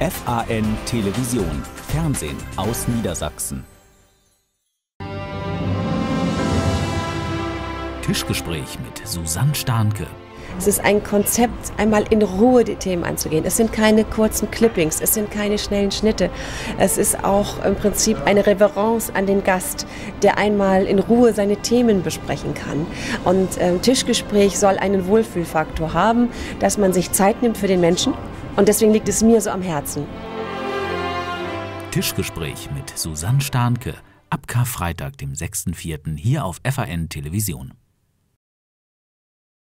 FAN Television, Fernsehen aus Niedersachsen. Tischgespräch mit Susanne Stahnke. Es ist ein Konzept, einmal in Ruhe die Themen anzugehen. Es sind keine kurzen Clippings, es sind keine schnellen Schnitte. Es ist auch im Prinzip eine Reverence an den Gast, der einmal in Ruhe seine Themen besprechen kann. Und Tischgespräch soll einen Wohlfühlfaktor haben, dass man sich Zeit nimmt für den Menschen. Und deswegen liegt es mir so am Herzen. Tischgespräch mit Susanne Stahnke. Ab Karfreitag, dem 6.4. hier auf FAN Television.